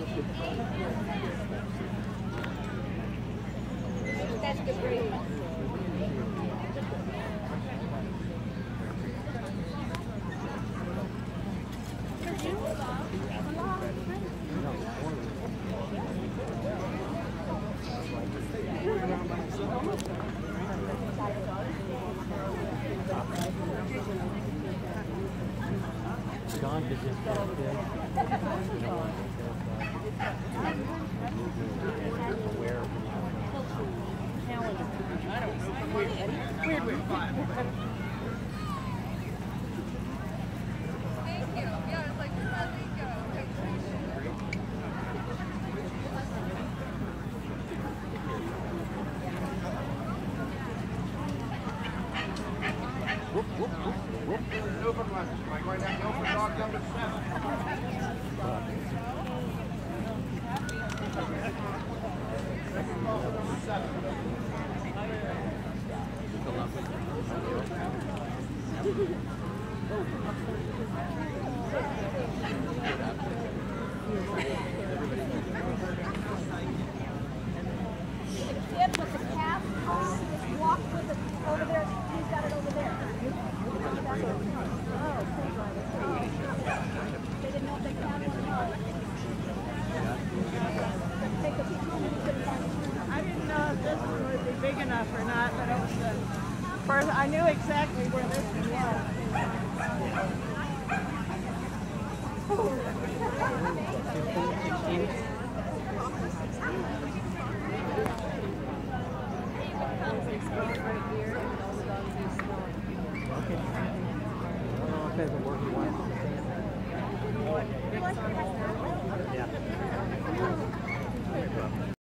That's good for you. John did this back there. Aware of Weird. Open left, Mike. Right now, open dog number 7. Kid with the calf just walked with it over there. He's got it over there. They didn't know if they had one or not. Take a picture. I didn't know if this one would be big enough or not, but it was first, I knew exactly where this one was. Okay. I don't know if there's a working one. Yeah.